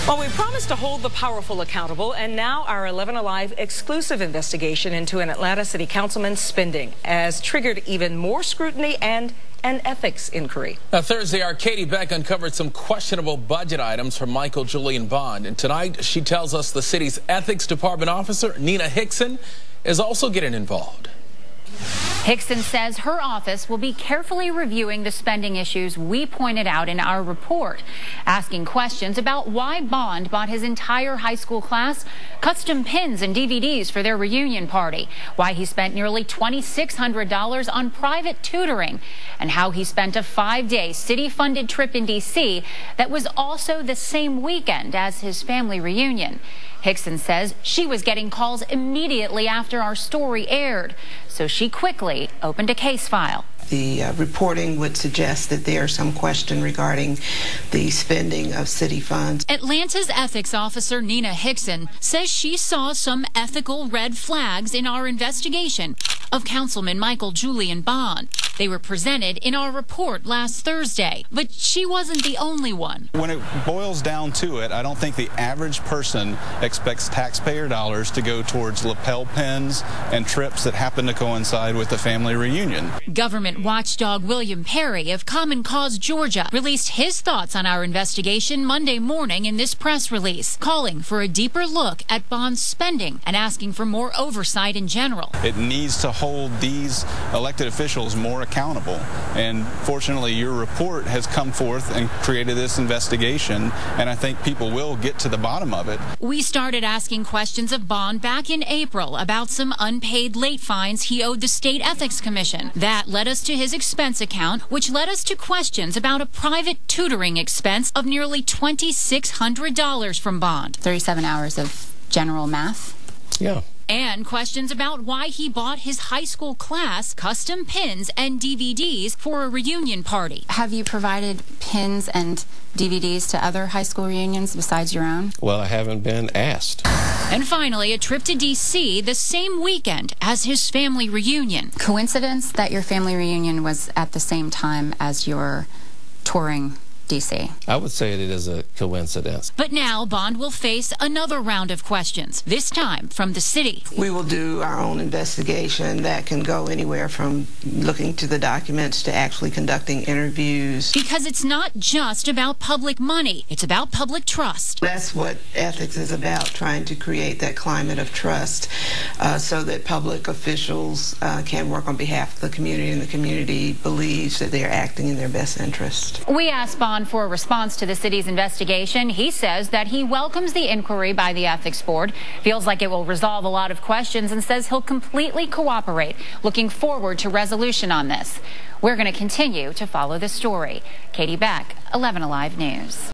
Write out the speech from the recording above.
Well, we promised to hold the powerful accountable, and now our 11 Alive exclusive investigation into an Atlanta City Councilman's spending has triggered even more scrutiny and an ethics inquiry. Now, Thursday, our Katie Beck uncovered some questionable budget items from Michael Julian Bond, and tonight she tells us the city's ethics department officer, Nina Hickson, is also getting involved. Hickson says her office will be carefully reviewing the spending issues we pointed out in our report, asking questions about why Bond bought his entire high school class custom pins and DVDs for their reunion party, why he spent nearly $2,600 on private tutoring, and how he spent a 5-day city-funded trip in D.C. that was also the same weekend as his family reunion. Hickson says she was getting calls immediately after our story aired, so she quickly opened a case file. The reporting would suggest that there's some question regarding the spending of city funds. Atlanta's ethics officer, Nina Hickson, says she saw some ethical red flags in our investigation of Councilman Michael Julian Bond. They were presented in our report last Thursday, but she wasn't the only one. When it boils down to it, I don't think the average person expects taxpayer dollars to go towards lapel pins and trips that happen to coincide with the family reunion. Government watchdog William Perry of Common Cause Georgia released his thoughts on our investigation Monday morning in this press release, calling for a deeper look at Bond's spending and asking for more oversight in general. It needs to hold these elected officials more accountable, and fortunately your report has come forth and created this investigation, and I think people will get to the bottom of it. We started asking questions of Bond back in April about some unpaid late fines he owed the State Ethics Commission. That led us to his expense account, which led us to questions about a private tutoring expense of nearly $2,600 from Bond. 37 hours of general math. Yeah. And questions about why he bought his high school class custom pins and DVDs for a reunion party. Have you provided pins and DVDs to other high school reunions besides your own? Well, I haven't been asked. And finally, a trip to D.C. the same weekend as his family reunion. Coincidence that your family reunion was at the same time as your touring D.C.? I would say it is a coincidence. But now Bond will face another round of questions, this time from the city. We will do our own investigation that can go anywhere from looking to the documents to actually conducting interviews. Because it's not just about public money, it's about public trust. That's what ethics is about, trying to create that climate of trust so that public officials can work on behalf of the community, and the community believes that they are acting in their best interest. We asked Bond for a response to the city's investigation. He says that he welcomes the inquiry by the Ethics Board, feels like it will resolve a lot of questions, and says he'll completely cooperate, looking forward to resolution on this. We're going to continue to follow the story. Katie Beck, 11 Alive News.